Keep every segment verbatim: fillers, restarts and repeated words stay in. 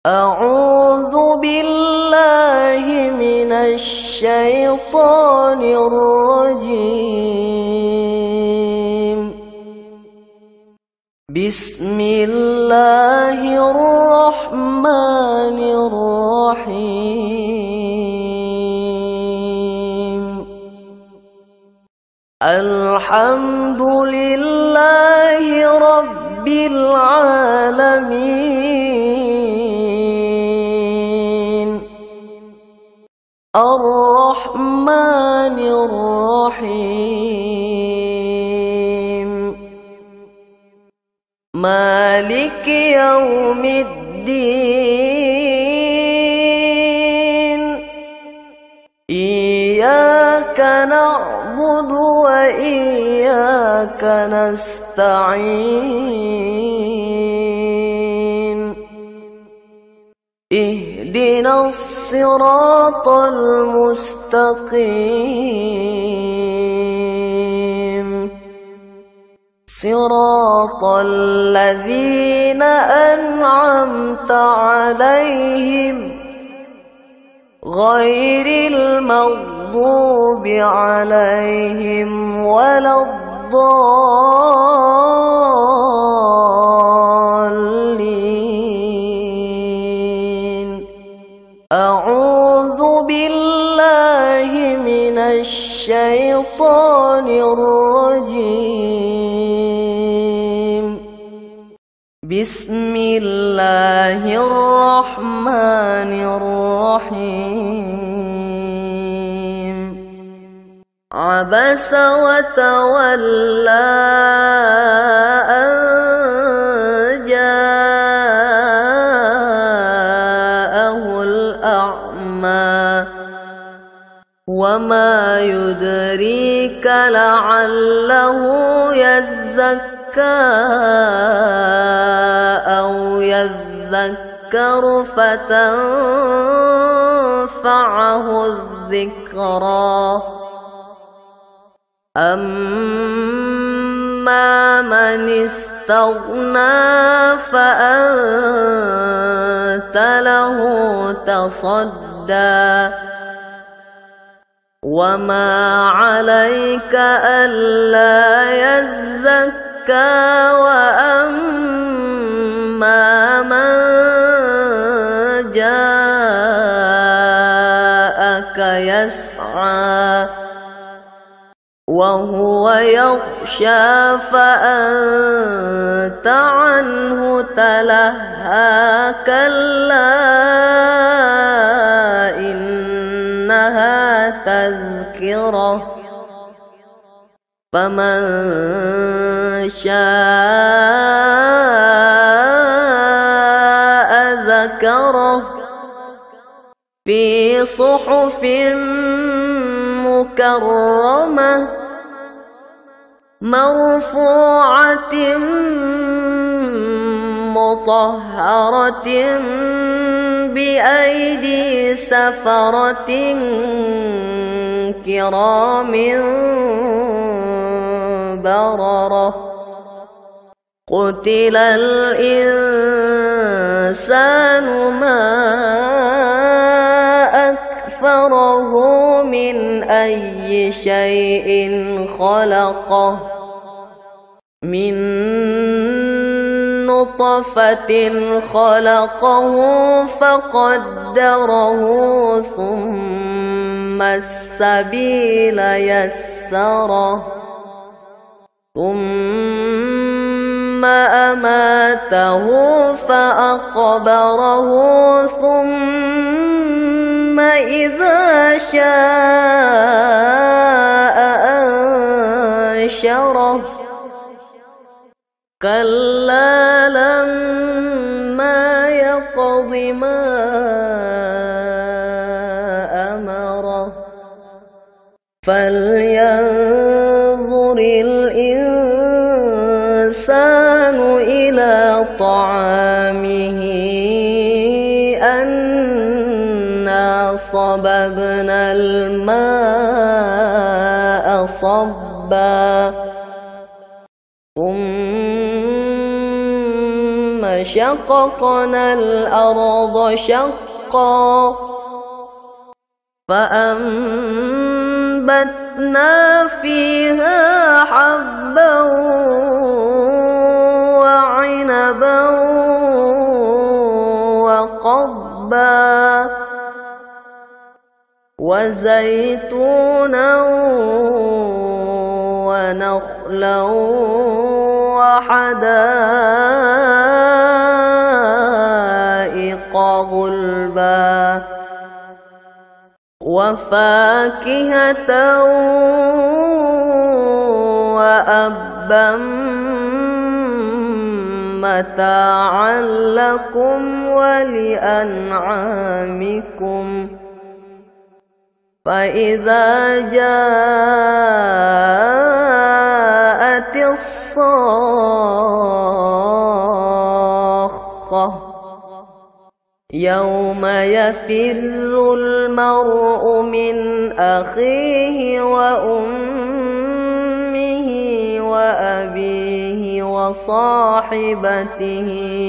أعوذ بالله من الشيطان الرجيم. بسم الله الرحمن الرحيم. الحمد لله رب العالمين. الرحمن الرحيم. مالك يوم الدين. إياك نعبد وإياك نستعين. اهدنا الصراط المستقيم. صراط الذين أنعمت عليهم غير المغضوب عليهم ولا الضالين. أعوذ بالله من الشيطان الرجيم. بسم الله الرحمن الرحيم. عبس وتولى أن جاءه الأعمى وما يدريك لعله يزكى أو يذكر فتنفعه الذكرى. أما من استغنى فأنت له تصدى وما عليك ألا يزكى. وأما من جاءك يسعى وهو يخشى فأنت عنه تلهى. كلا إنها تذكرة فمن شاء ذكره. في صحف مكرمة مرفوعة مطهرة بأيدي سفرة كرام بررة. قتل الإنسان ما أكفره من أي شيء خلقه. من نطفة خلقه فقدره ثم السبيل يسره ثم أماته فأقبره ثم إذا شاء أنشره. كلا لما يقض ما أمره. فلينظر الإنسان إلى طعامه أنا صببنا الماء صبا ثم فشققنا الأرض شقا فأنبتنا فيها حبا وعنبا وقضبا وزيتونا ونخلا وحدائق غلبا وفاكهة وأبا متاعا لكم ولأنعامكم فإذا جاءت الصاخة يوم يفر المرء من أخيه وأمه وأبيه وصاحبته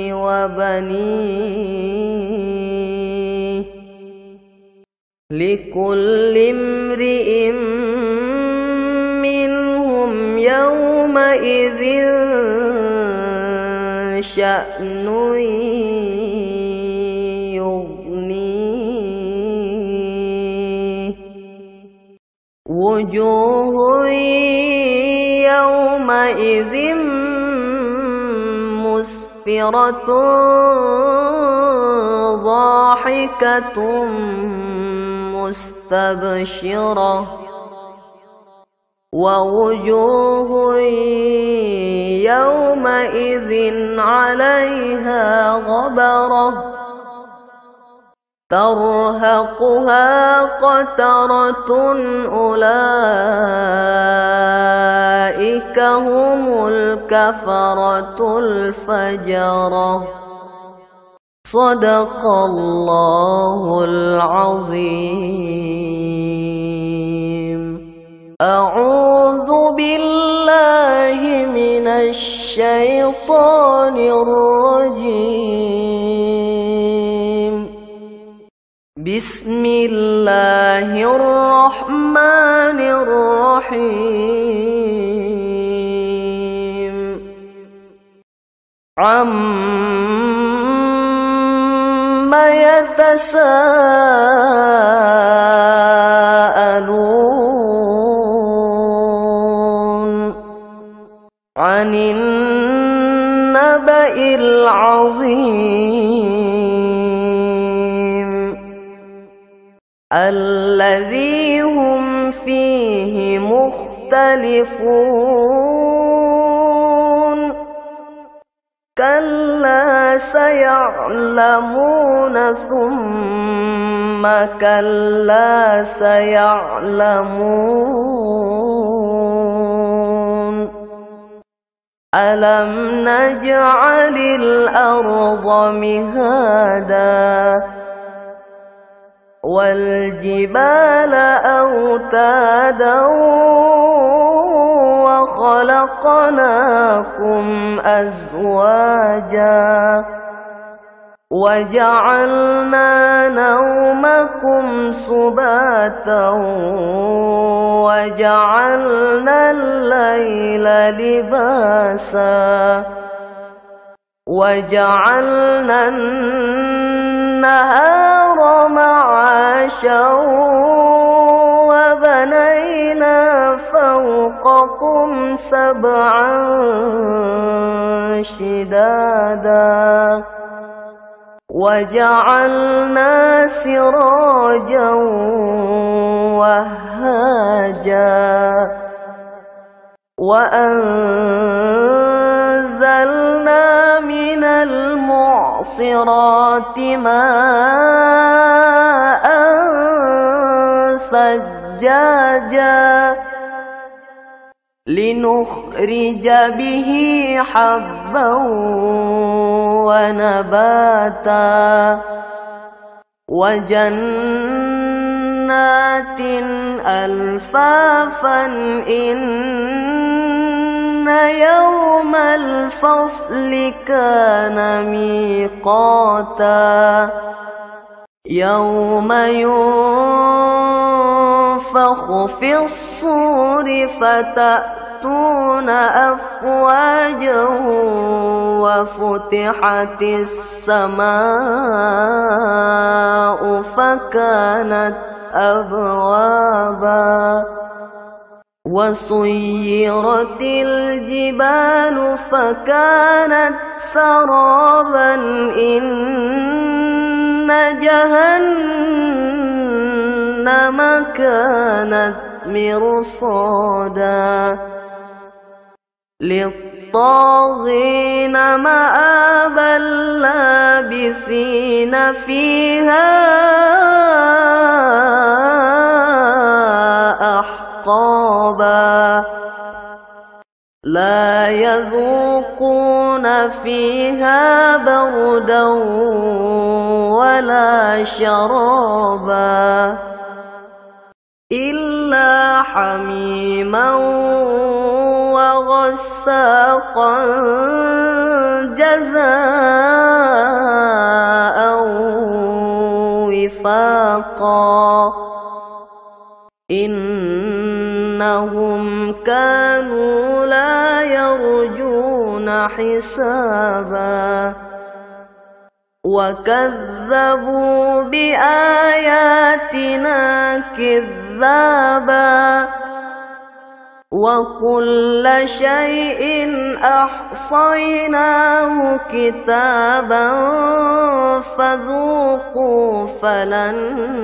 وبنيه لكل امرئ منهم يومئذ شأن يغنيه وجوه يومئذ مسفرة ضاحكة مستبشرة ووجوه يومئذ عليها غبرة ترهقها قترة أولئك هم الكفرة الفجرة صدق الله العظيم. أعوذ بالله من الشيطان الرجيم. بسم الله الرحمن الرحيم. عما يتساءلون عن النبأ العظيم الذي هم فيه مختلفون كلا سيعلمون ثم كلا سيعلمون ألم نجعل الأرض مهادا والجبال أوتادا وخلقناكم أزواجا وجعلنا نومكم سباتا وجعلنا الليل لباسا وجعلنا النهار معاشا وبنينا فوقكم سبعا شدادا وجعلنا سراجا وهاجا وأنزلنا من المعصرات ماء ثجاجا لنخرج به حبا ونباتا وجنات ألفافا إن يوم الفصل كان ميقاتا يوم ينفخ في الصور فتأتون أفواجا وفتحت السماء فكانت أبوابا وسيرت الجبال فكانت سرابا إن جهنم كانت مرصادا للطاغين مآبا لابثين فيها أحقابا لا يذوقون فيها بردا ولا شرابا إلا حميما وغساقا جزاء وفاقا إنهم كانوا لا يرجون حسابا وكذبوا بآياتنا كذابا وكل شيء أحصيناه كتابا فذوقوا فلن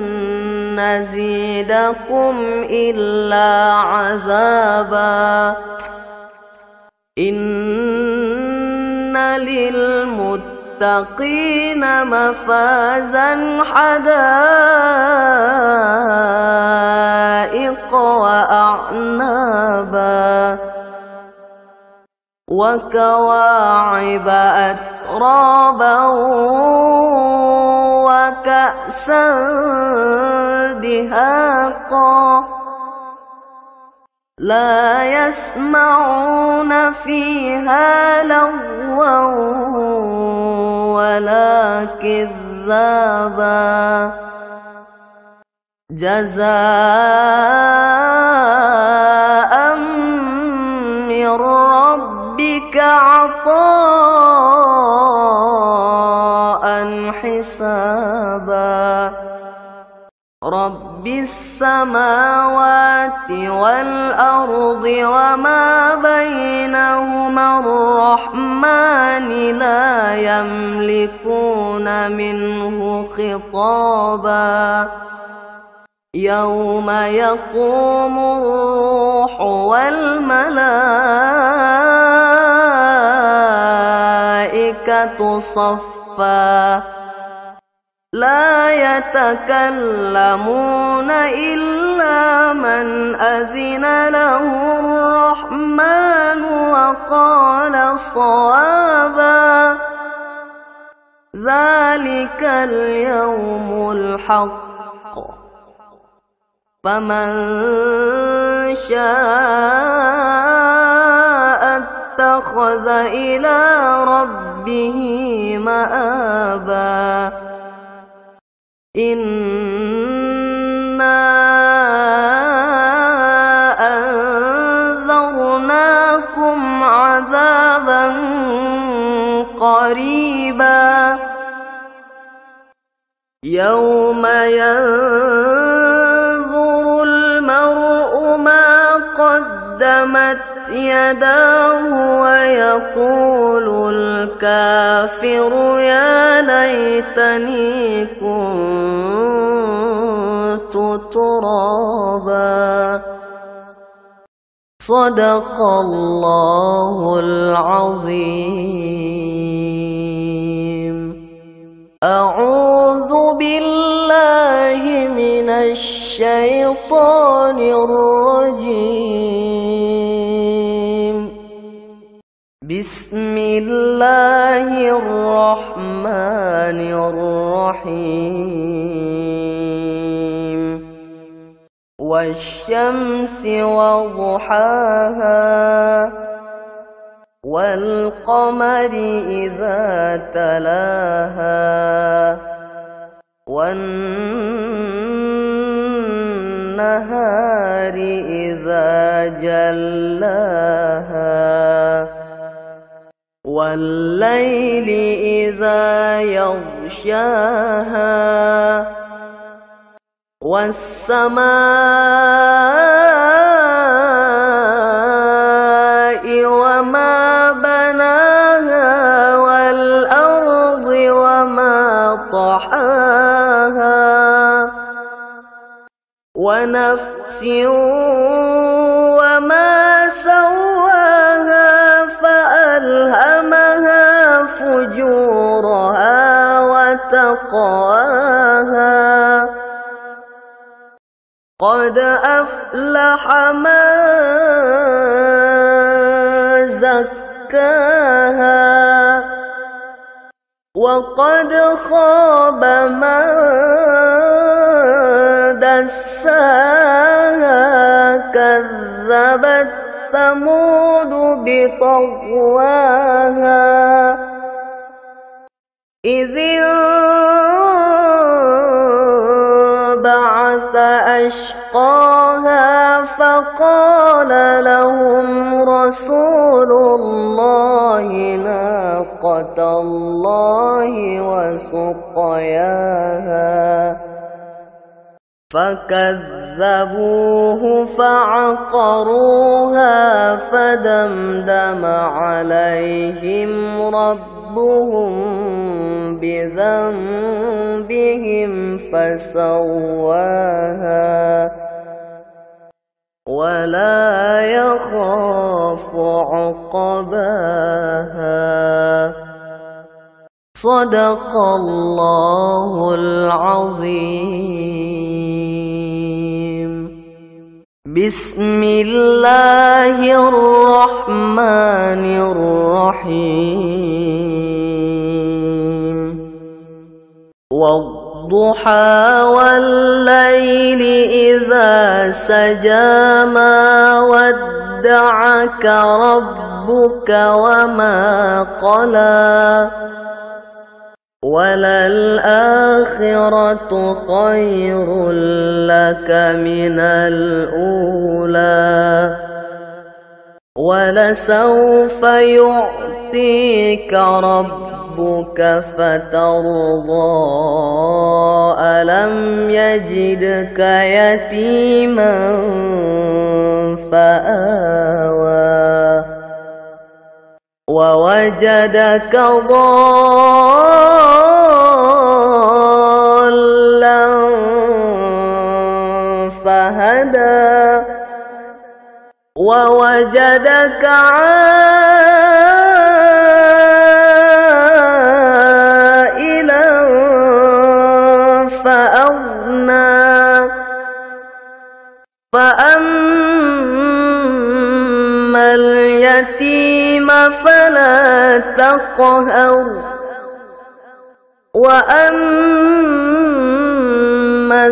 نزيدكم إلا عذابا إن للمتقين مفازا حدائق وأعنابا وكواعب أترابا وكأسا دهاقا لا يسمعون فيها لغوا ولا كذابا جزاء من ربك عطاء حسابا رب السماوات والأرض وما بينهما الرحمن لا يملكون منه خطابا يوم يقوم الروح والملائكة صفا لا يتكلمون إلا من أذن له الرحمن وقال صوابا ذلك اليوم الحق فمن شاء اتخذ إلى ربه مآبا إنا أنذرناكم عذابا قريبا يوم ينظر المرء ما قدمت يداه ويقول الكافر يا ليتني كنت ترابا صدق الله العظيم أعوذ بالله من الشيطان الرجيم بسم الله الرحمن الرحيم والشمس وضحاها والقمر إذا تلاها والنهار إذا جلاها والليل إذا يغشاها والسماء وما بناها والأرض وما طحاها ونفس وما سواها فألهمها فجورها وتقواها قد أفلح من زكاها وقد خاب من دساها كذبت ثمود بطغواها إذ انبعث أشقاها فقال لهم رسول الله ناقة الله وسقياها فكذبوه فعقروها فدمدم عليهم ربهم بذنبهم فسواها ولا يخاف عقباها صدق الله العظيم. بسم الله الرحمن الرحيم. والضحى والليل إذا سجى ما ودعك ربك وما قلى وللآخرة خير لك من الأولى ولسوف يعطيك ربك فترضى ألم يجدك يتيما فآوى ووجدك ضالا فهدى ووجدك عائلا فأغنى فأما اليتيم فلا تقهر وأما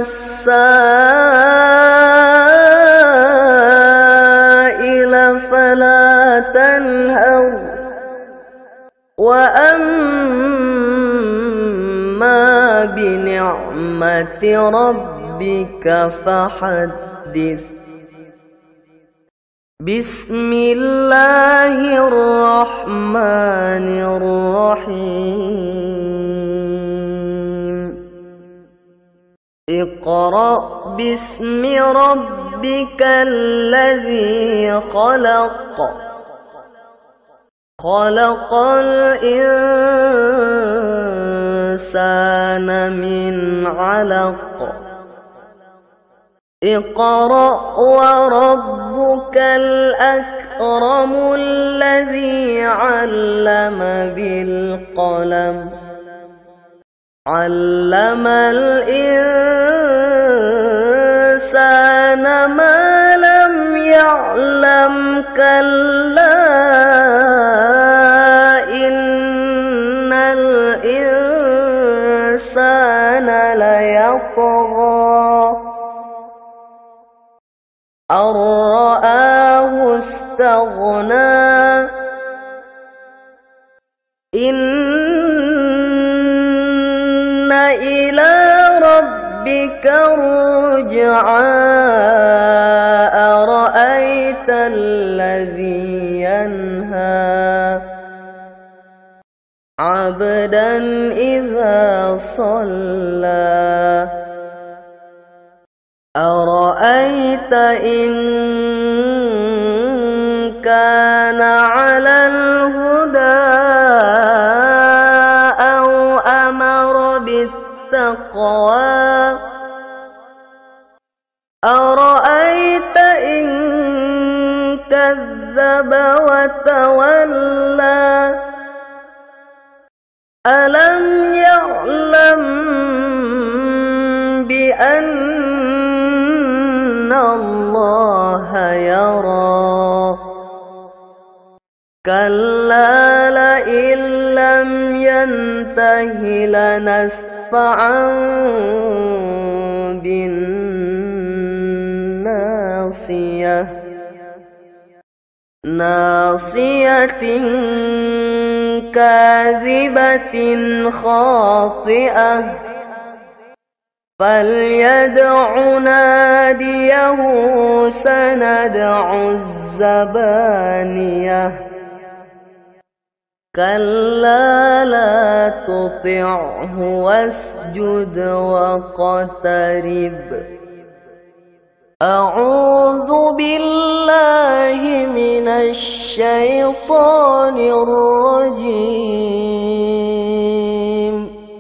السائل فلا تنهر وأما بنعمة ربك فحدث. بسم الله الرحمن الرحيم. اقرأ باسم ربك الذي خلق خلق الإنسان من علق اقرأ وربك الأكرم الذي علم بالقلم علم الإنسان ما لم يعلم كلا إن الإنسان ليطغى أن رآه استغنى إن إلى ربك الرجعى أرأيت الذي ينهى عبدا إذا صلى أرأيت إن كان على الهدى أو أمر بالتقوى أرأيت إن كذب وتولى ألم يعلم بأن الله يرى كلا لئن لم ينته لنسفعا بالناصية ناصية كاذبة خاطئة فليدع ناديه سندع الزبانية كلا لا تطعه واسجد واقترب أعوذ بالله من الشيطان الرجيم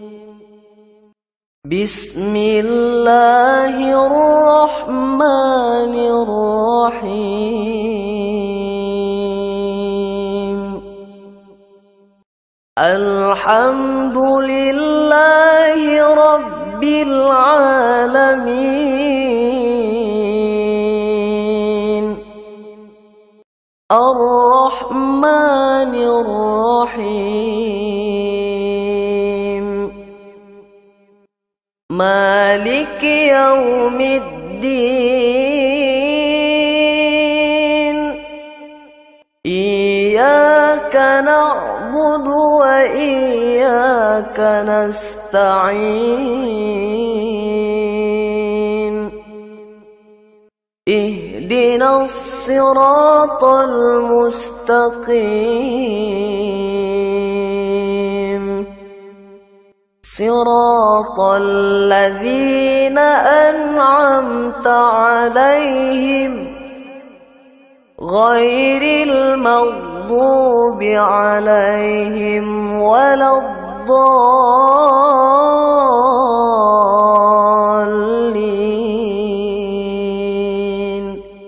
بسم الله الرحمن الرحيم الحمد لله رب العالمين الرحمن الرحيم مالك يوم الدين إياك نعبد وإياك نستعين اهدنا الصراط المستقيم صراط الذين أنعمت عليهم غير المغضوب عليهم ولا الضالين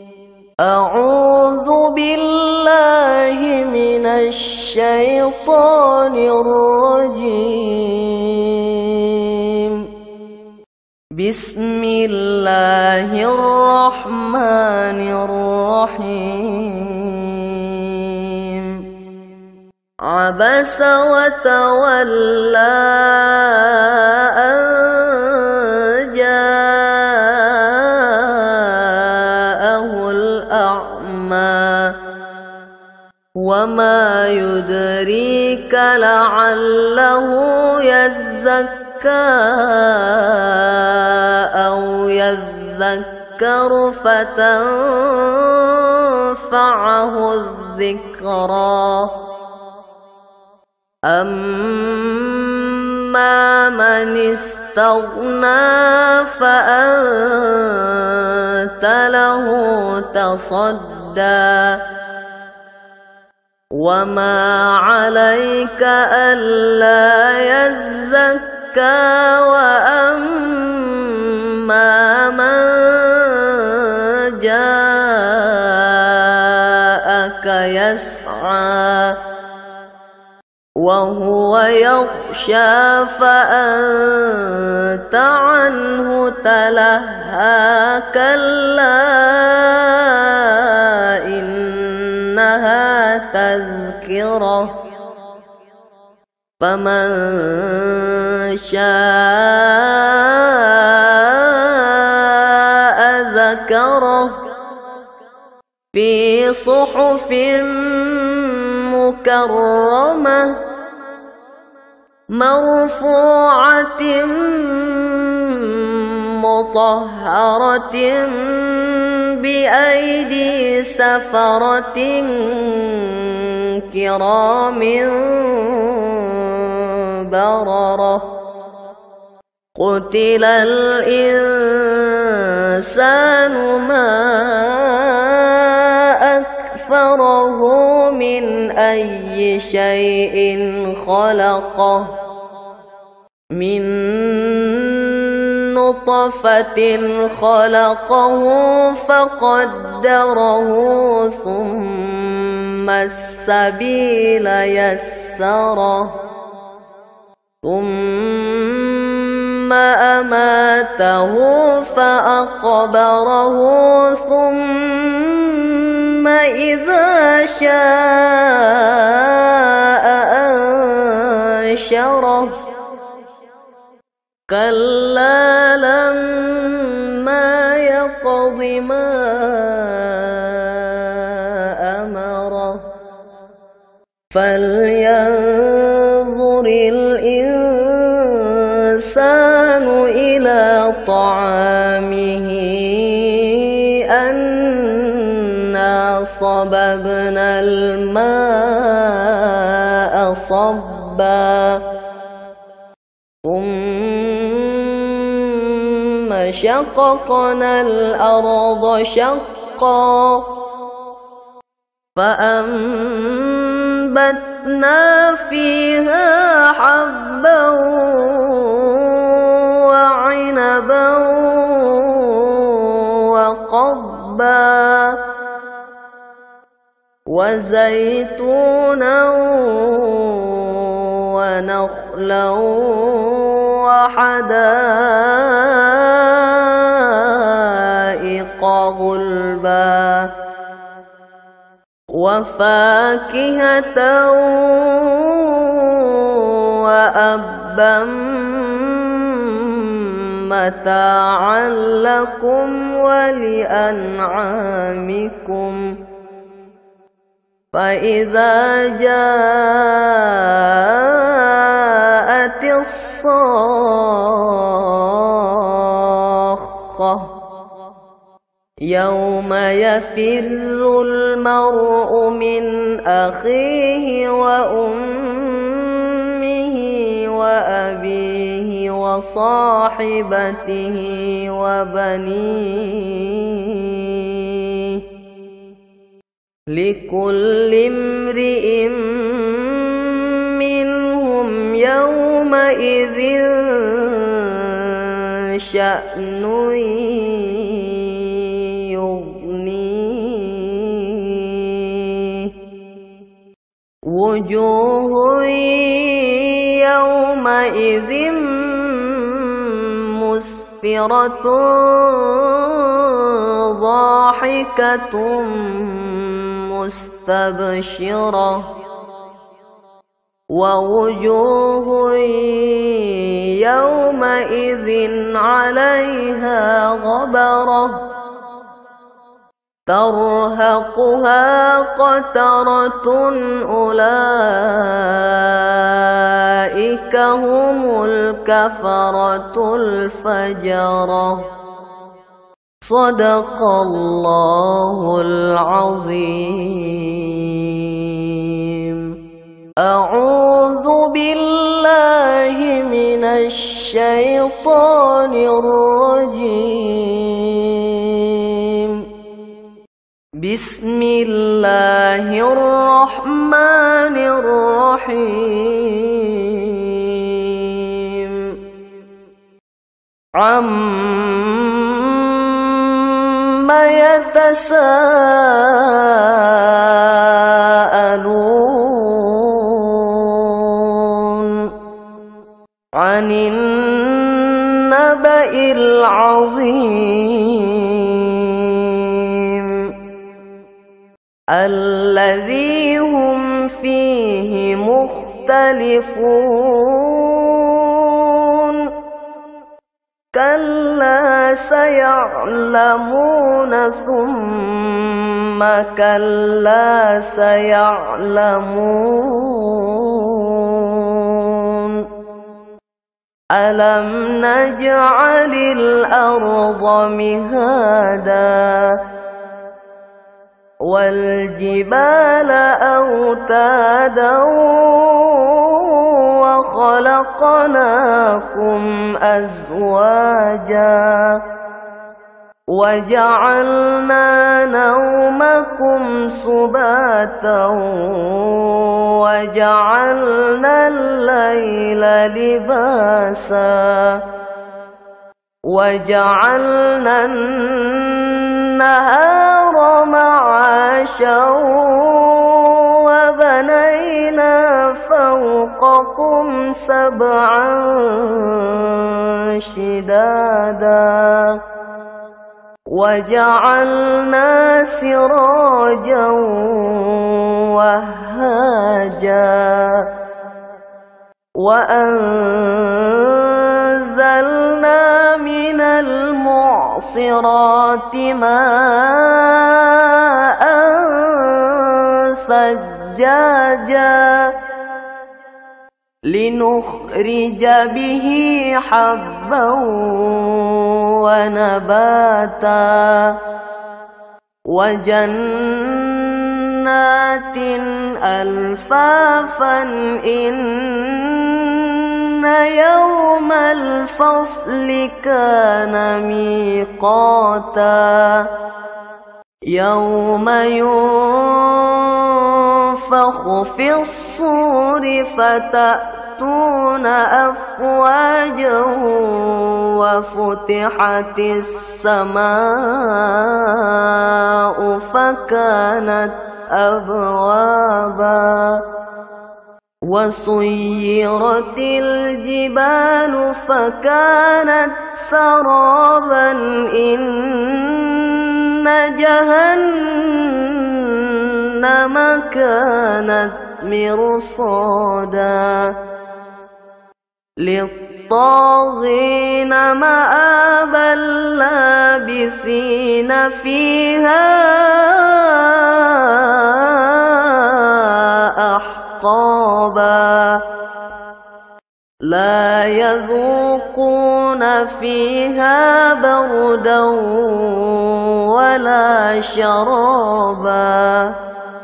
أعوذ بالله من الشيطان الرجيم بسم الله الرحمن الرحيم عبس وتولى أن جاءه الأعمى وما يدريك لعله يزكى أو يذكر فتنفعه الذكرى أما من استغنى فأنت له تصدى وما عليك ألا يزكى وأما من جاءك يسعى وهو يخشى فأنت عنه تلهى كلا إنها تذكرة فمن شاء ذكره في صحف مكرمة مرفوعة مطهرة بأيدي سفرة كرام بررة قتل الإنسان ما أكفره من أي شيء خلقه من نطفة خلقه فقدره ثم السبيل يسره ثم أماته فأقبره ثم إذا شاء أنشره كلا لما يقض ما أمره فلينظر الإنسان إلى طعامه أنا صببنا الماء صبا ثم شققنا الأرض شقا فأنبتنا فيها حبا وعنبا وقضبا وزيتونا ونخلا وحدائق غلبا وفاكهة وأبا متاعا لكم ولأنعامكم فإذا جاءت الصاخة يوم يفر المرء من أخيه وأمه وأبيه وصاحبته وبنيه لكل امرئ منهم يومئذ شأن يغنيه وجوه يومئذ مسفرة ضاحكة مستبشرة ووجوه يومئذ عليها غبرة ترهقها قترة أولئك هم الكفرة الفجرة صدق الله العظيم. أعوذ بالله من الشيطان الرجيم. بسم الله الرحمن الرحيم. عما يتساءلون عن النبأ العظيم الذي هم فيه مختلفون كلا سيعلمون ثم كلا سيعلمون ألم نجعل الأرض مهادا والجبال أوتادا وخلقناكم أزواجا وجعلنا نومكم سباتا وجعلنا الليل لباسا وجعلنا النهار معاشا وبنينا فوقكم سبعا شدادا وجعلنا سراجا وهاجا وأنزلنا من المعصرات ماء ثجاجا لنخرج به حبا ونباتا وجنات ألفافا إن يوم الفصل كان ميقاتا يوم ينفخ في الصور فتأتون أفواجا وفتحت السماء فكانت أبوابا وسيرت الجبال فكانت سرابا إن جهنم كانت مرصادا للطاغين مآبا لابثين فيها أحقابا لا يذوقون فيها بردا ولا شرابا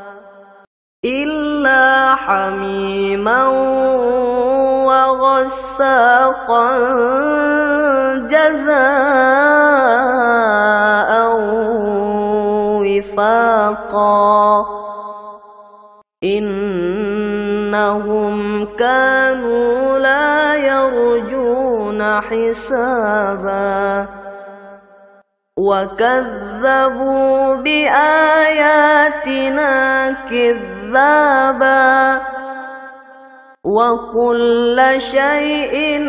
إلا حميما وغساقا جزاء وفاقا إنهم كانوا لا يرجون حسابا وكذبوا بآياتنا كذابا وكل شيء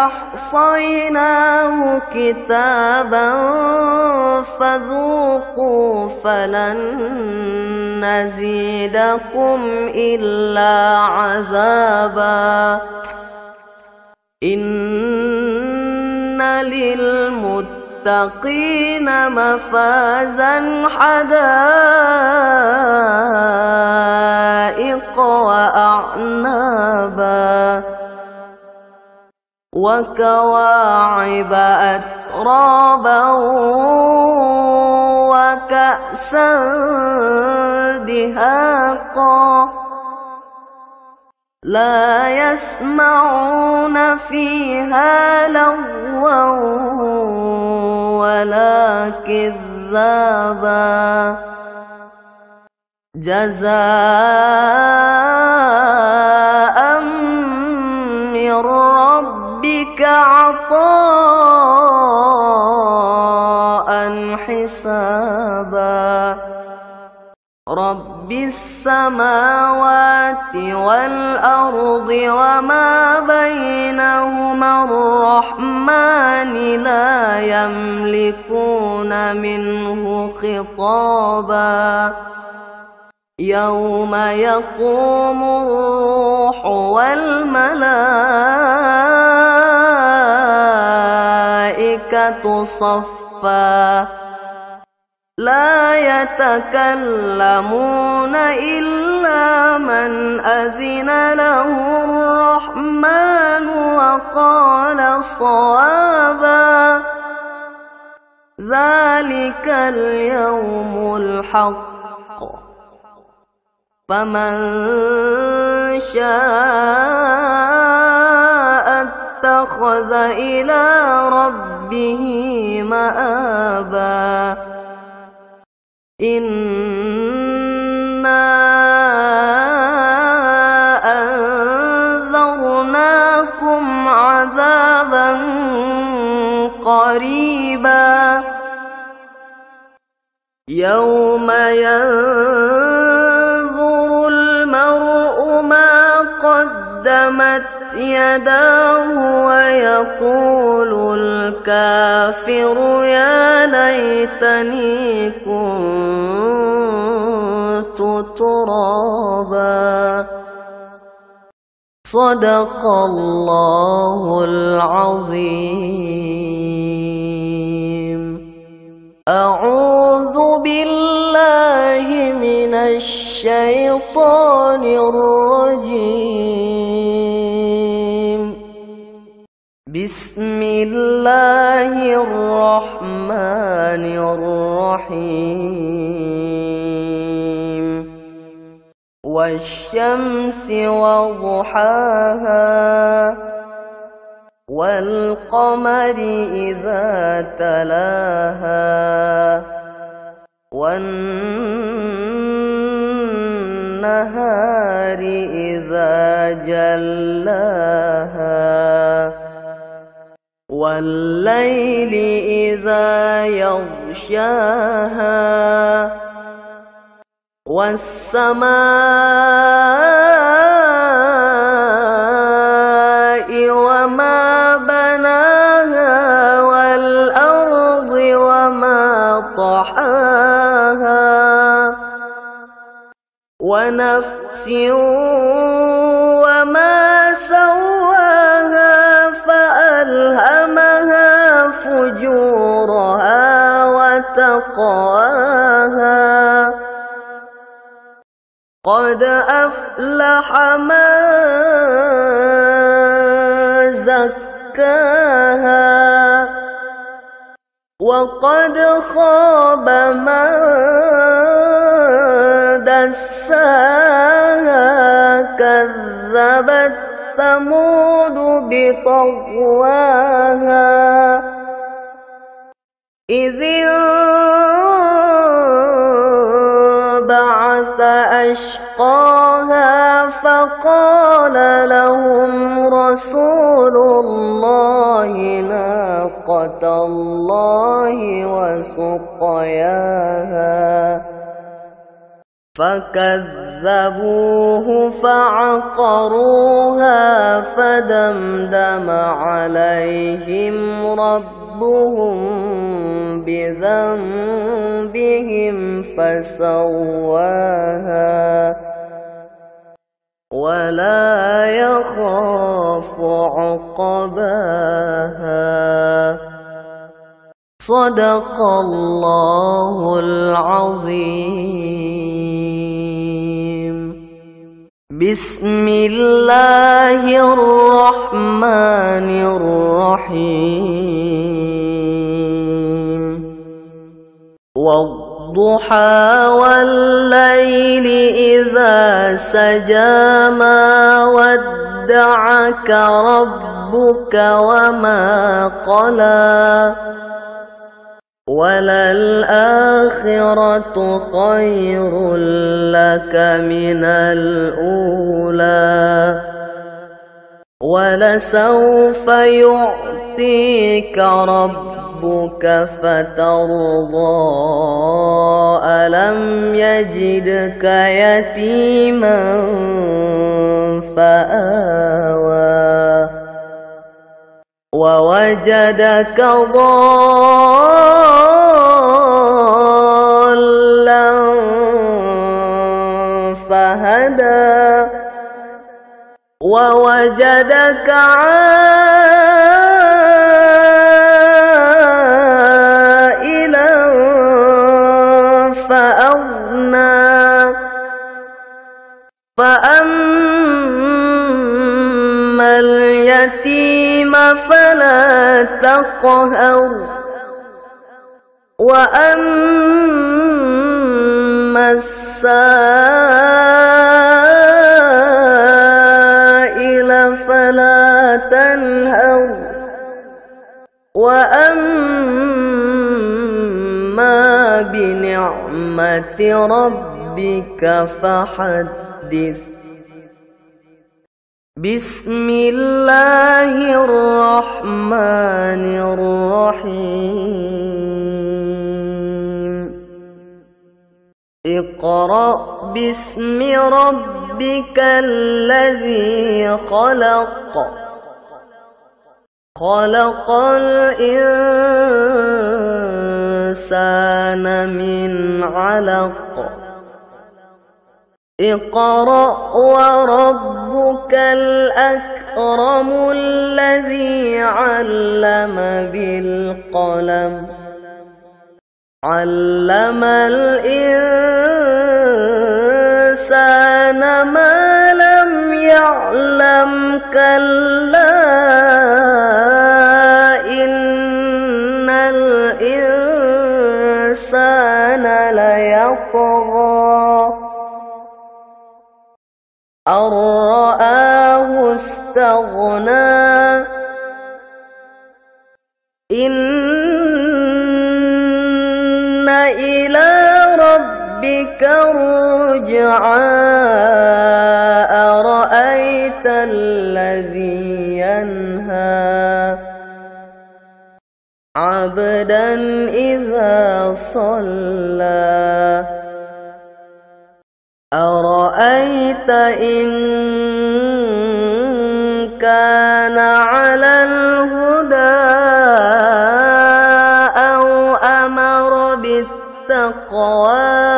أحصيناه كتابا فذوقوا فلن نزيدكم إلا عذابا إن للمتقين مفازا حدائق وأعنابا وكواعب أترابا وكأسا دهاقا لا يسمعون فيها لغوا ولا كذابا جزاء من ربك عطاء حسابا رب السماوات والأرض وما بينهما الرحمن لا يملكون منه خطابا يوم يقوم الروح والملائكة صفا لا يتكلمون إلا من أذن له الرحمن وقال صوابا ذلك اليوم الحق فمن شاء اتخذ إلى ربه مآبا إنا أنذرناكم عذابا قريبا يوم ينظر المرء ما قدمت يداه ويقول الكافر يا ليتني كنت ترابا صدق الله العظيم. أعوذ بالله من الشيطان الرجيم. بسم الله الرحمن الرحيم. والشمس وضحاها والقمر إذا تلاها والنهار إذا جلاها والليل إذا يغشاها والسماء وما بناها والأرض وما طحاها ونفس وما سواها فألهمها فجورها وتقواها قد أفلح من زكاها وقد خاب من دساها كذبت ثمود بطغواها إذ انبعث أشقاها فقال لهم رسول الله ناقة الله وسقياها فكذبوه فعقروها فدمدم عليهم ربهم بذنبهم فسواها ولا يخاف عقباها صدق الله العظيم. بسم الله الرحمن الرحيم. والضحى والليل إذا سجى ما ودعك ربك وما قلى وللآخرة خير لك من الأولى ولسوف يعطيك ربك فترضى ألم يجدك يتيما فآوى ووجدك ضالا فهدى ووجدك عائلا قهر وأما السائل فلا تنهر وأما بنعمة ربك فحدث. بسم الله الرحمن الرحيم. اقرأ باسم ربك الذي خلق خلق الإنسان من علق. اقرأ وربك الأكرم الذي علم بالقلم علم الإنسان ما لم يعلم كلا إن الإنسان ليطغى أن رآه استغنى. إن إلى ربك الرجعى أرأيت الذي ينهى عبدا إذا صلى. أرأيت إن كان على الهدى أو أمر بالتقوى.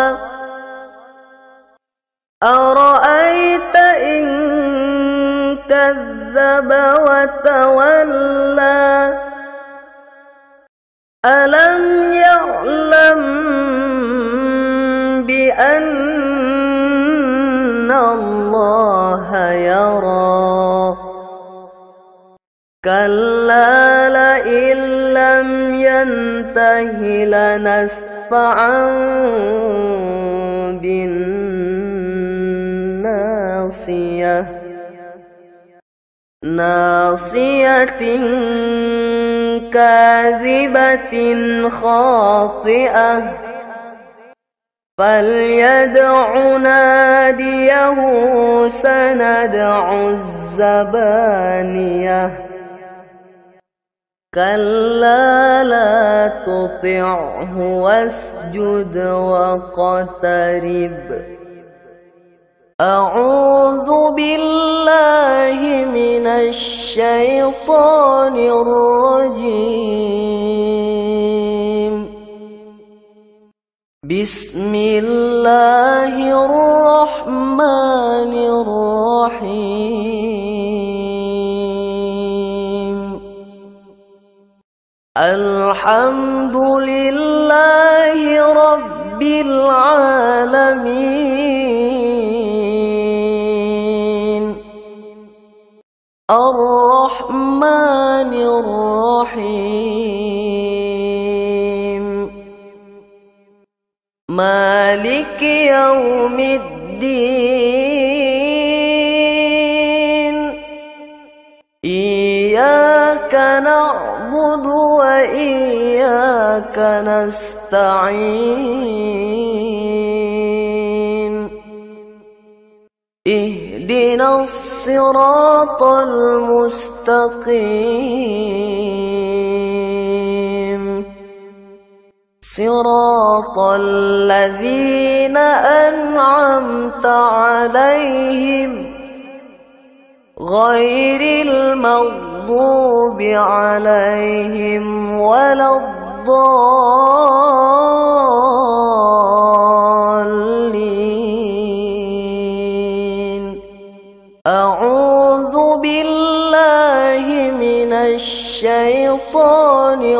أرأيت إن كذب وتولى. ألم يعلم بأن الله يرى. كلا لئن لم ينته لنسفعا بالناصية ناصية كاذبة خاطئة. فليدع ناديه سندع الزبانية. كلا لا تطعه واسجد واقترب. أعوذ بالله من الشيطان الرجيم. بسم الله الرحمن الرحيم. الحمد لله رب العالمين. الرحمن الرحيم. مالك يوم الدين. إياك نعبد وإياك نستعين. اهدنا الصراط المستقيم. صراط الذين أنعمت عليهم غير المغضوب عليهم ولا الضالين. أعوذ بالله من الشيطان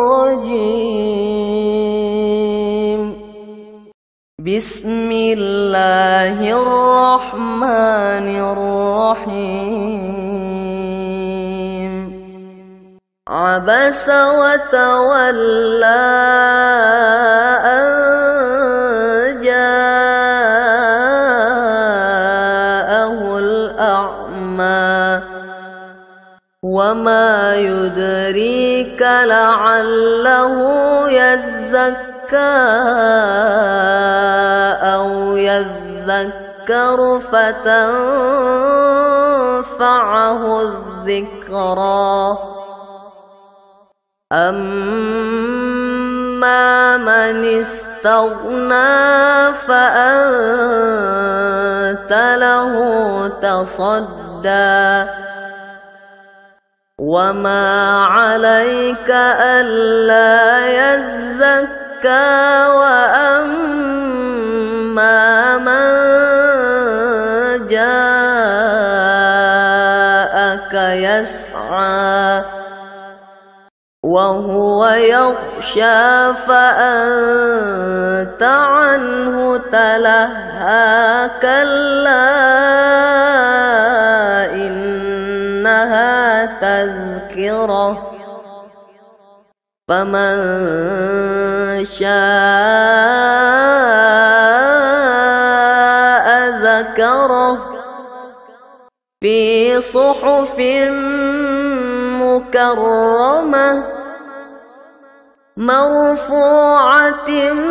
الرجيم. بسم الله الرحمن الرحيم. عبس وتولى أن جاءه الأعمى وما يدريك لعله يزكى أو يذكر فتنفعه الذكرى أما من استغنى فأنت له تصدى وما عليك ألا يزكى وأما من جاءك يسعى وهو يخشى فأنت عنه تلهى كلا إنها تذكرة فمن شاء ذكره في صحف مكرمة مرفوعة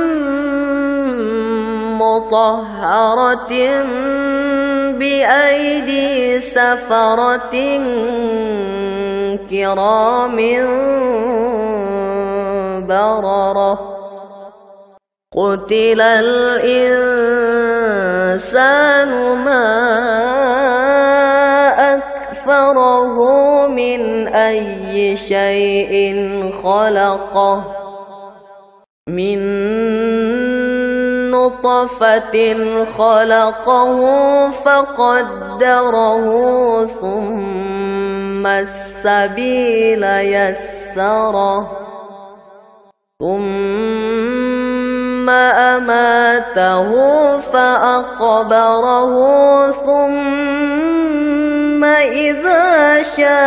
مطهرة بأيدي سفرة كرام بررة قتل الإنسان ما أكفره من أي شيء خلقه من نطفة خلقه فقدره ثم السبيل يسره ثم أماته فأقبره ثم إذا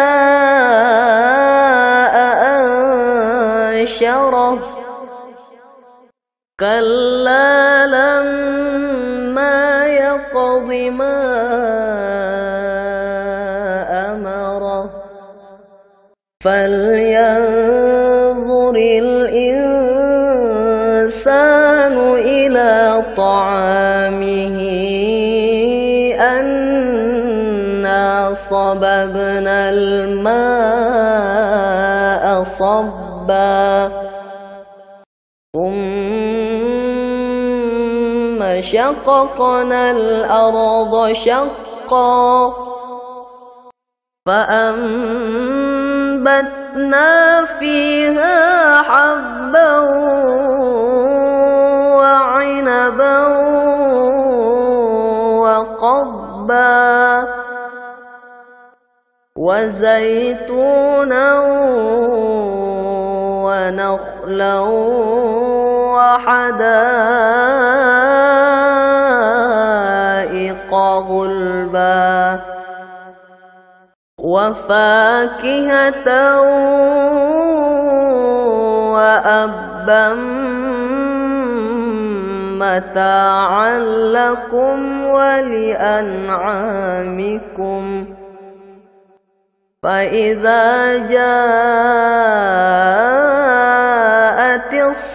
شاء أنشره كلا لما يقض ما أمره فلينظر الإنسان إلى طعامه أنا صببنا الماء صبا ثم شققنا الأرض شقا فأنبتنا فيها حبا وعنبا وقضبا وزيتونا ونخلا وحدائق غلبا وفاكهة وأبا متاعا لكم ولأنعامكم فإذا جاءت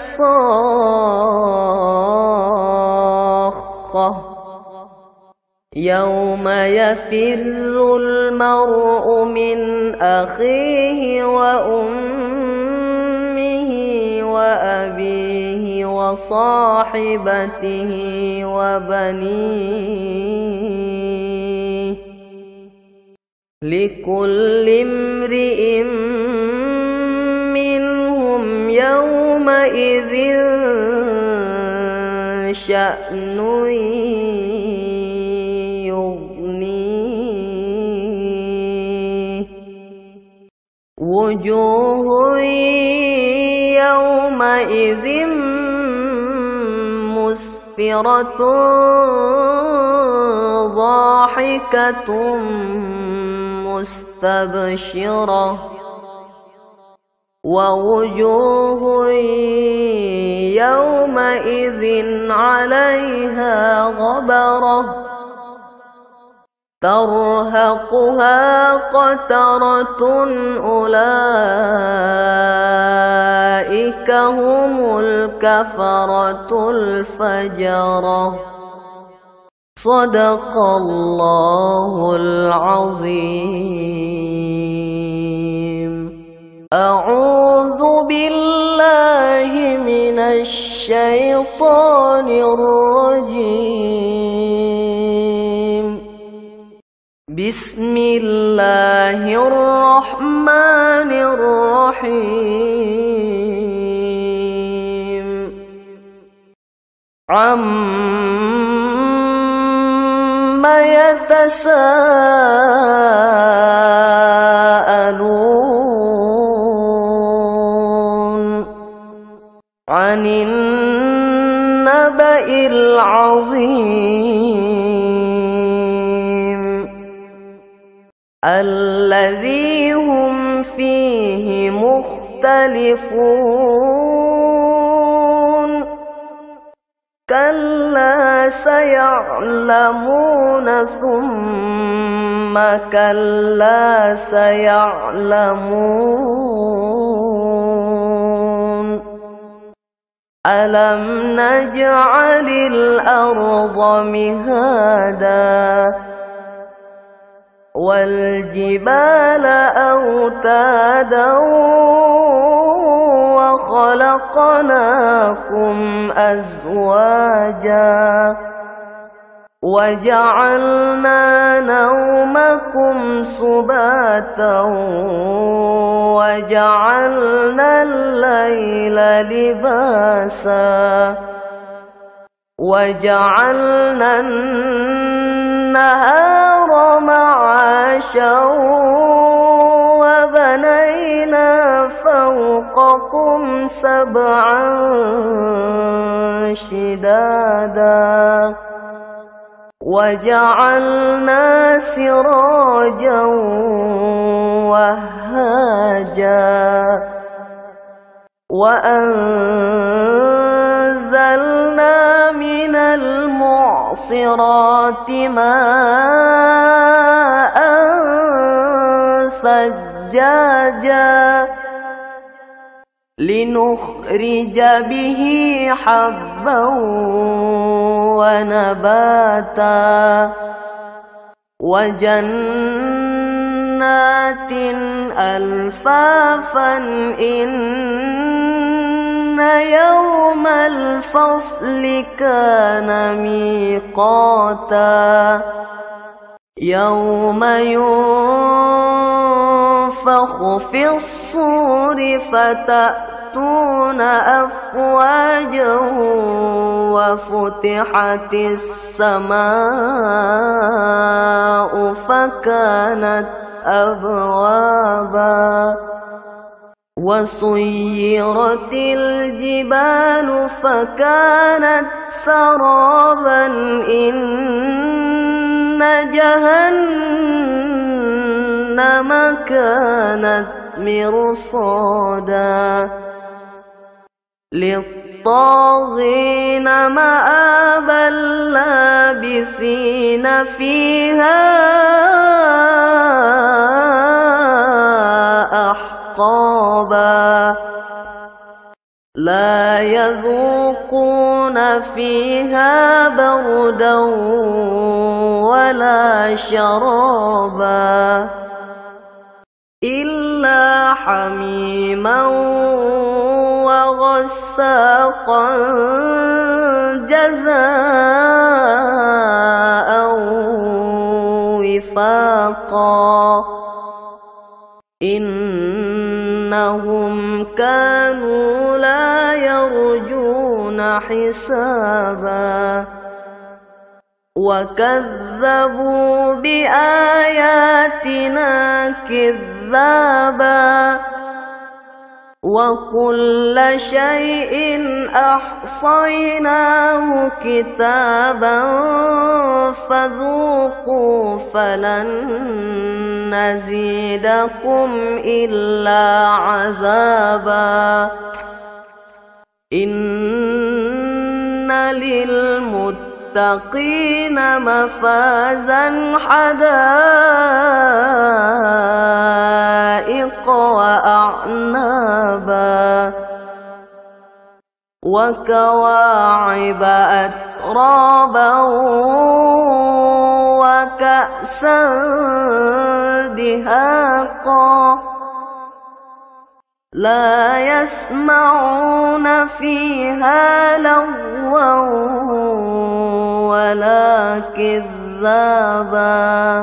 الصاخة يوم يفر المرء من أخيه وأمه وأبيه وصاحبته وبنيه لكل امرئ منهم يومئذ شأن يغنيه وجوه يومئذ مسفرة ضاحكة مستبشرة ووجوه يومئذ عليها غبرة ترهقها قترة أولئك هم الكفرة الفجرة صدق الله العظيم. أعوذ بالله من الشيطان الرجيم. بسم الله الرحمن الرحيم. عما يتساءلون عن النبأ العظيم الذي هم فيه مختلفون كلا سيعلمون ثم كلا سيعلمون ألم نجعل الأرض مهادا والجبال أوتادا وخلقناكم أزواجا وجعلنا نومكم سباتا وجعلنا الليل لباسا وجعلنا النهار معاشا وبنينا فوقكم سبعا شدادا وجعلنا سراجا وهاجا وأنزلنا من المعصرات ماء ثجاجا لنخرج به حبا ونباتا وجنات ألفافا إن يوم الفصل كان ميقاتا يوم ينفخ في الصور فتأتون أفواجا وفتحت السماء فكانت أبوابا وسيرت الجبال فكانت سرابا إن جهنم كانت مرصادا للطاغين مآبا لابثين فيها أحقابا لا يذوقون فيها بردا ولا شرابا إلا حميما وغساقا جزاء وفاقا إنهم كانوا لا يرجون حسابا وكذبوا بآياتنا كذابا وكل شيء أحصيناه كتابا فذوقوا فلن نزيدكم إلا عذابا إن للمتقين مفازا حدائق وأعنابا وكواعب أترابا وكأسا دهاقا لا يسمعون فيها لغوا ولا كذابا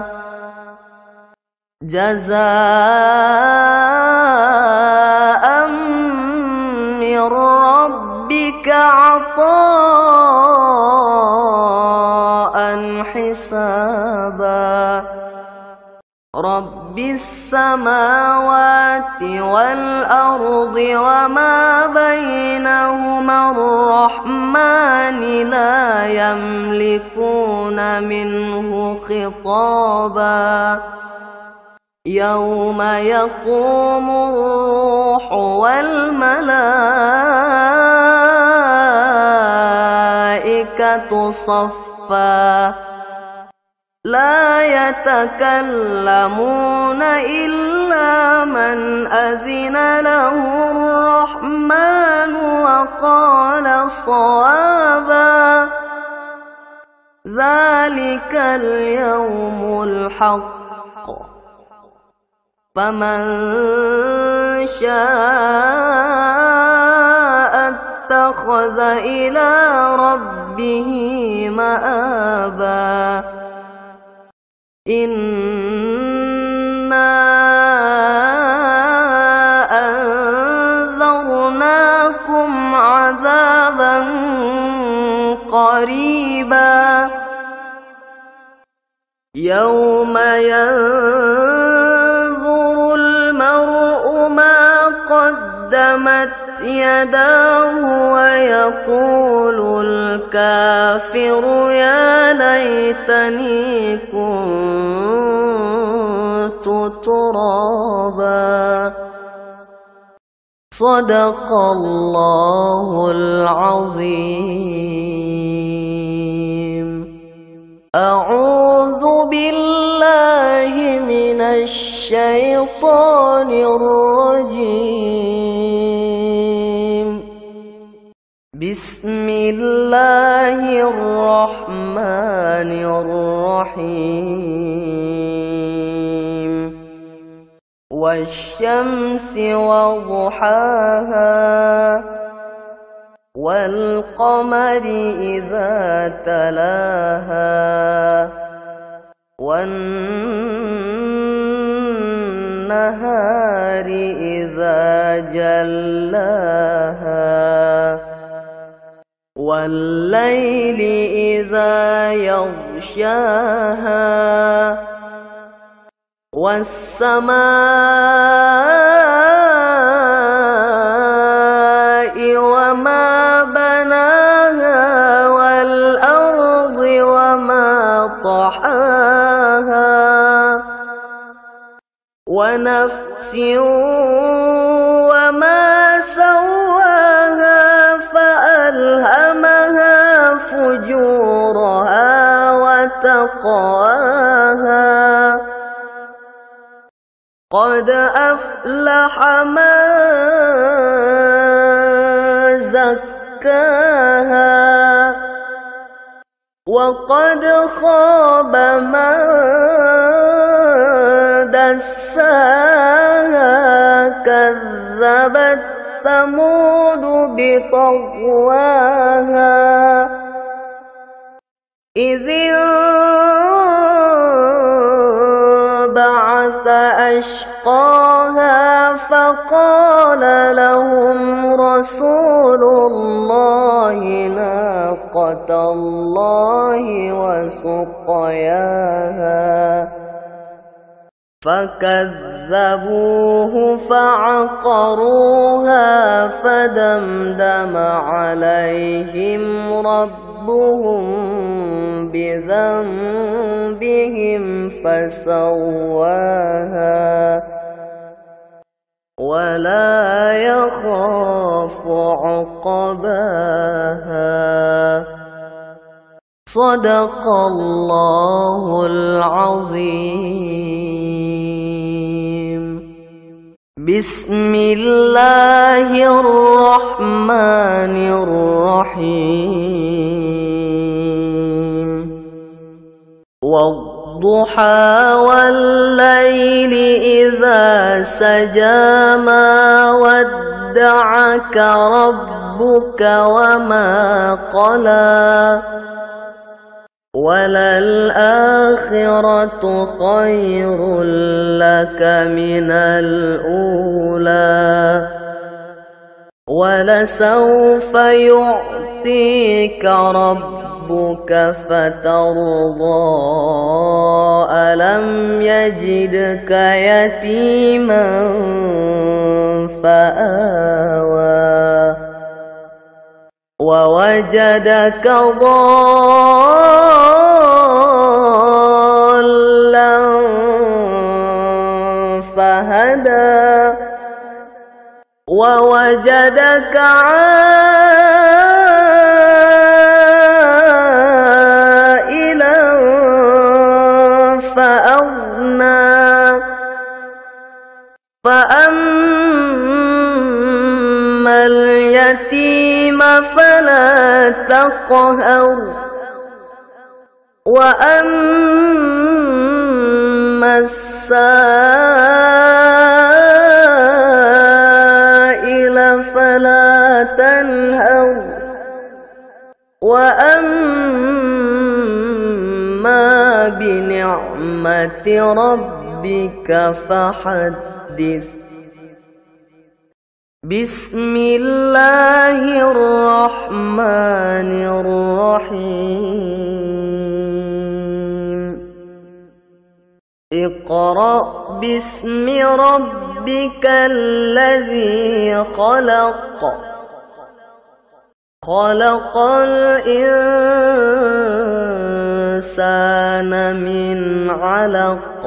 جزاء من ربك عطاء حسابا رب السماوات والأرض وما بينهما الرحمن لا يملكون منه خطابا يوم يقوم الروح والملائكة صفا لا يتكلمون إلا من أذن له الرحمن وقال صوابا ذلك اليوم الحق فمن شاء اتخذ إلى ربه مآبا إنا أنذرناكم عذابا قريبا يوم ينظر المرء ما قدمت يداه ويقول الكافر يا ليتني كنت ترابا صدق الله العظيم. أعوذ بالله من الشيطان الرجيم. بسم الله الرحمن الرحيم. والشمس وضحاها والقمر إذا تلاها والنهار إذا جلاها والليل إذا يغشاها والسماء وما بناها والأرض وما طحاها ونفس وما سواها فألهمها فجورها وتقواها قد أفلح من زكاها وقد خاب من دساها كذبت ثمود بطغواها إذ انبعث أشقاها فقال لهم رسول الله ناقة الله وسقياها فكذبوه فعقروها فدمدم عليهم ربهم بذنبهم فسواها ولا يخاف عقباها. صدق الله العظيم. بسم الله الرحمن الرحيم. والضحى والليل إذا سجى ما ودعك ربك وما قلى وللآخرة خير لك من الأولى ولسوف يعطيك ربك فترضى ألم يجدك يتيما فآوى ووجدك ضالا فهدى ووجدك عائلا فأغنى فأما اليتيم فلا تقهر وأما السائل فلا تنهر وأما بنعمة ربك فحدث. بسم الله الرحمن الرحيم. اقرأ باسم ربك الذي خلق خلق الإنسان من علق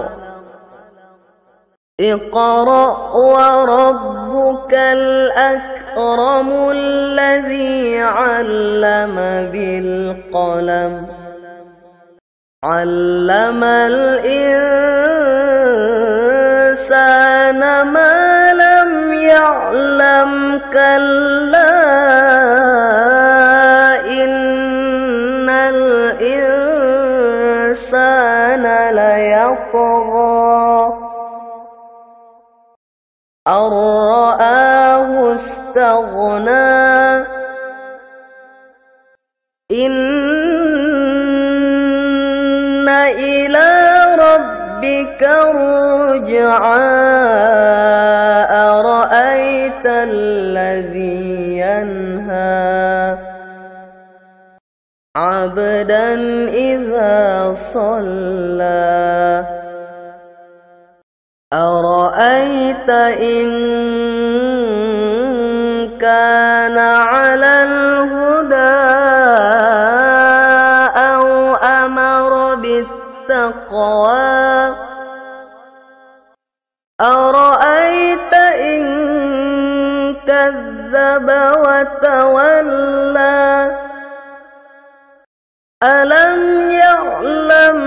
اقرأ وربك الأكرم الذي علم بالقلم علم الإنسان ما لم يعلم كلا إن الإنسان ليطغى أن رآه استغنى إن إلى ربك الرجعى أرأيت الذي ينهى عبدا إذا صلى أرأيت إن كان على الهدى أو أمر بالتقوى أرأيت إن كذب وتولى ألم يعلم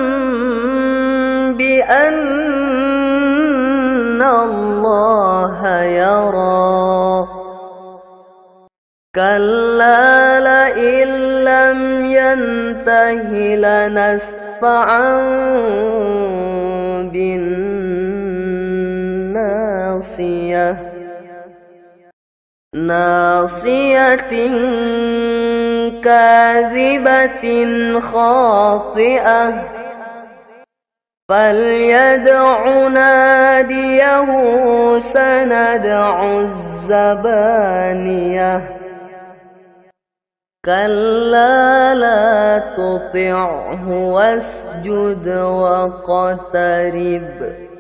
بأن الله يرى كلا لئن لم ينته لنسفعا بالناصية ناصية كاذبة خاطئة فليدع ناديه سندع الزبانية كلا لا تطعه واسجد واقترب